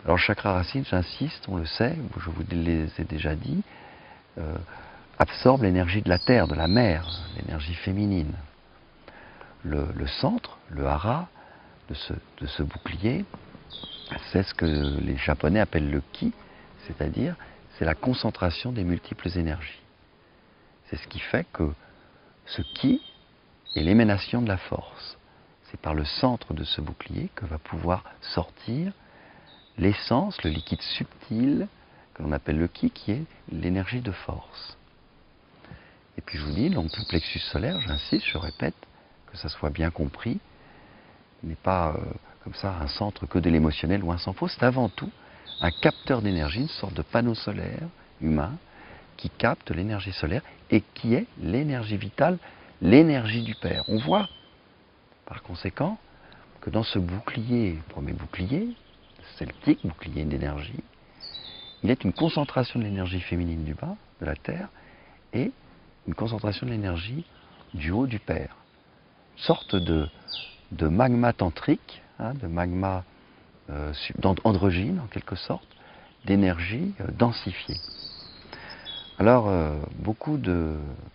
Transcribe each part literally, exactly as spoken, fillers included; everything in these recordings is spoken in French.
Alors le chakra racine, j'insiste, on le sait, je vous les ai déjà dit, euh, absorbe l'énergie de la terre, de la mer, l'énergie féminine. Le, le centre, le hara de ce, de ce bouclier, c'est ce que les Japonais appellent le ki, c'est-à-dire c'est la concentration des multiples énergies. C'est ce qui fait que ce ki est l'émanation de la force. C'est par le centre de ce bouclier que va pouvoir sortir l'essence, le liquide subtil, que l'on appelle le ki, qui est l'énergie de force. Et puis je vous dis, donc le plexus solaire, j'insiste, je répète, que ça soit bien compris, n'est pas euh, comme ça un centre que de l'émotionnel, loin s'en faut, c'est avant tout un capteur d'énergie, une sorte de panneau solaire humain qui capte l'énergie solaire et qui est l'énergie vitale, l'énergie du Père. On voit par conséquent que dans ce bouclier, premier bouclier, celtique, bouclier d'énergie, il est une concentration de l'énergie féminine du bas, de la Terre, et une concentration de l'énergie du haut du Père. Une sorte de, de magma tantrique, hein, de magma euh, androgyne en quelque sorte, d'énergie euh, densifiée. Alors, euh, beaucoup de,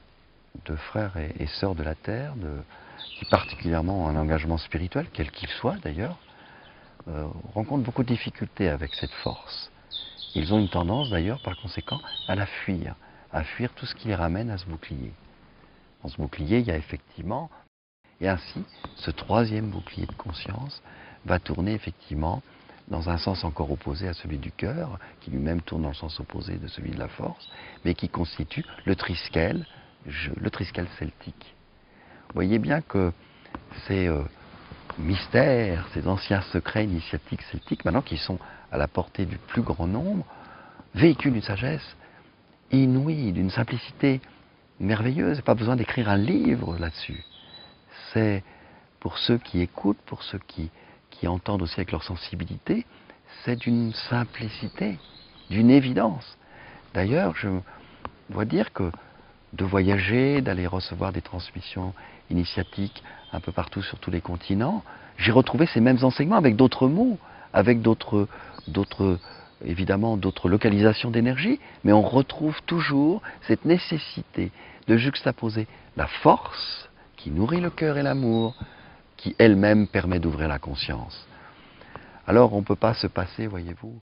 de frères et, et sœurs de la Terre, de, qui particulièrement ont un engagement spirituel, quel qu'il soit d'ailleurs, euh, rencontrent beaucoup de difficultés avec cette force. Ils ont une tendance d'ailleurs, par conséquent, à la fuir, à fuir tout ce qui les ramène à ce bouclier. Dans ce bouclier, il y a effectivement, et ainsi, ce troisième bouclier de conscience va tourner effectivement dans un sens encore opposé à celui du cœur, qui lui-même tourne dans le sens opposé de celui de la force, mais qui constitue le triskel, le triskel celtique. Vous voyez bien que ces euh, mystères, ces anciens secrets initiatiques celtiques, maintenant qui sont à la portée du plus grand nombre, véhiculent une sagesse inouïe, d'une simplicité merveilleuse. Pas besoin d'écrire un livre là-dessus. C'est pour ceux qui écoutent, pour ceux qui, qui entendent aussi avec leur sensibilité, c'est d'une simplicité, d'une évidence. D'ailleurs, je dois dire que de voyager, d'aller recevoir des transmissions initiatiques un peu partout sur tous les continents, j'ai retrouvé ces mêmes enseignements avec d'autres mots, avec d'autres, d'autres, évidemment d'autres localisations d'énergie, mais on retrouve toujours cette nécessité de juxtaposer la force qui nourrit le cœur et l'amour, qui elle-même permet d'ouvrir la conscience. Alors on ne peut pas se passer, voyez-vous,